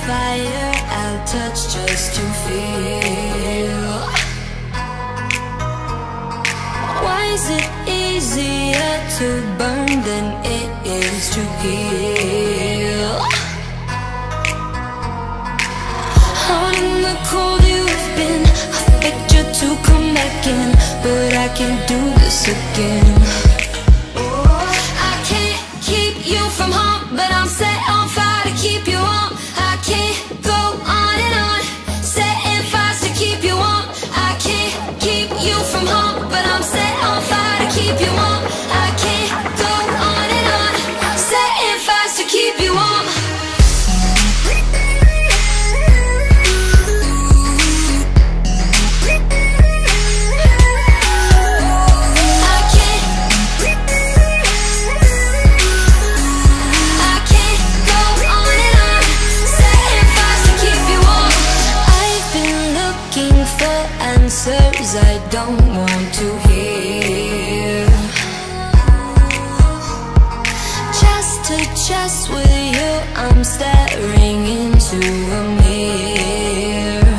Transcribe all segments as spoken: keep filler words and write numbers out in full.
fire I'll touch just to feel. Why is it easier to burn than it is to heal? Out in the cold you've been, I begged you to come back in, but I can't do this again. I can't keep you from home, but I'm set on fire to keep you warm. I can't go on and on, setting fires to keep you warm. I can't keep you from home, but I'm set on fire to keep you warm. I can't go on and on, setting fires to keep you warm. Answers I don't want to hear. Chest to chest with you, I'm staring into a mirror.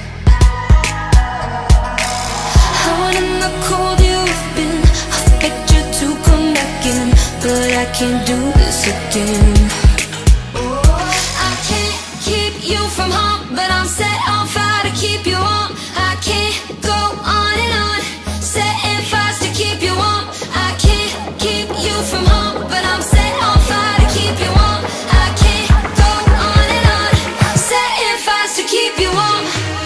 Out in the cold you've been, I begged you to come back in, but I can't do this again. I can't keep you from home, but I'm set on fire to keep you warm. I can't go on and on, setting fires to keep you warm. I can't keep you from home, but I'm set on fire to keep you warm. I can't go on and on, setting fires to keep you warm.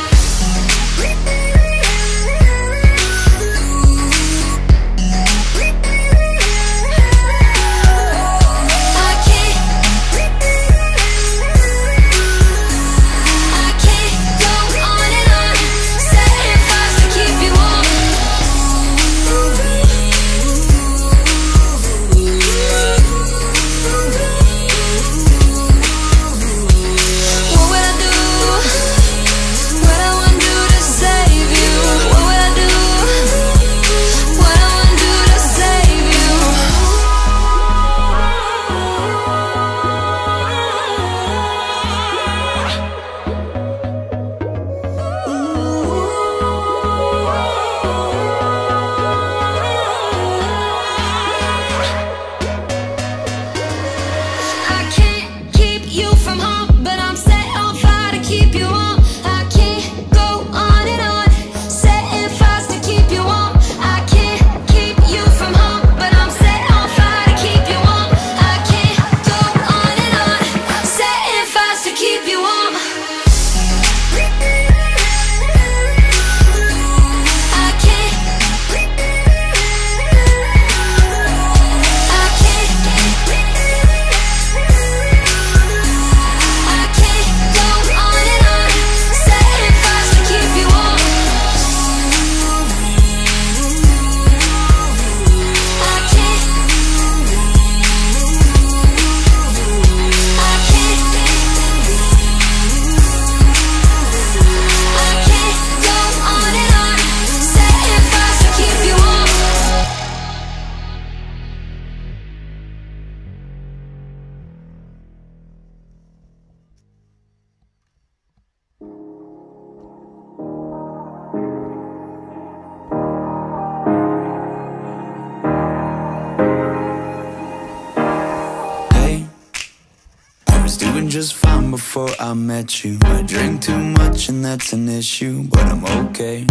Just fine before I met you. I drink too much and that's an issue, but I'm okay.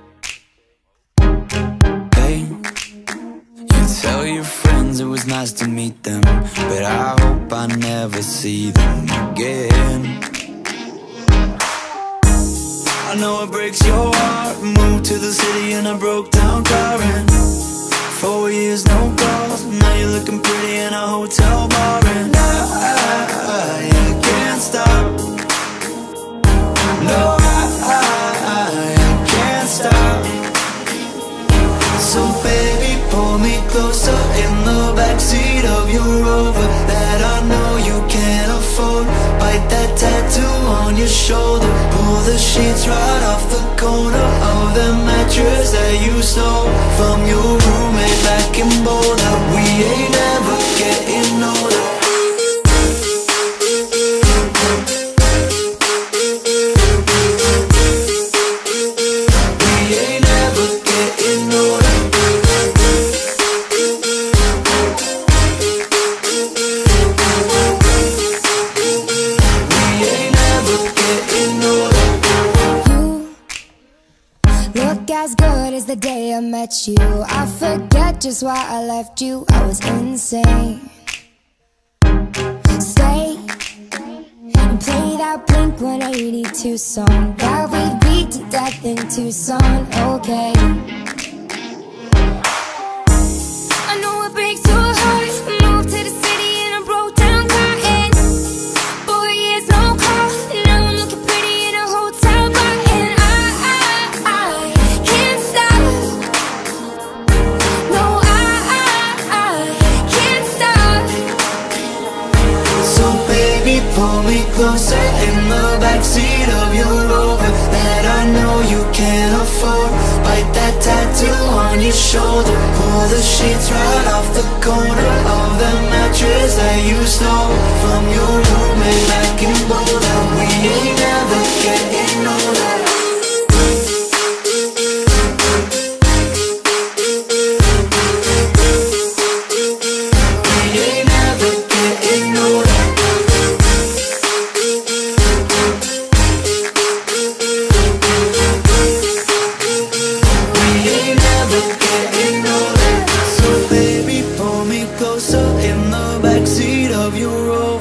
Hey, you tell your friends it was nice to meet them, but I hope I never see them again. I know it breaks your heart. Moved to the city and I broke down crying. Four years, no calls. Now you're looking pretty in a hotel bar, and I, I, I can't stop. No, I, I, I can't stop. So baby, pull me closer in the backseat of your Rover that I know you can't afford. Bite that tattoo on your shoulder. Pull the sheets right off the corner of the mattress that you stole from your roommate back in Boulder. We ain't never getting older. day I met you. I forget just why I left you. I was insane. Stay and play that Blink one eighty-two song that we beat to death in Tucson. Okay, I know it breaks your heart. Moved to the city and I broke down crying. Four years no call, now I'm looking pretty in a hotel bar. And I, I, I can't stop. No, I, I, I can't stop. So baby, pull me closer in the backseat of your Rover that I know you can't afford. Bite that tattoo on your shoulder. Pull the sheets right off the corner of the mattress that you stole from your roommate back in Boulder. We ain't never getting older. We ain't never getting older. We ain't never getting older. So baby, pull me closer in the backseat of your Rover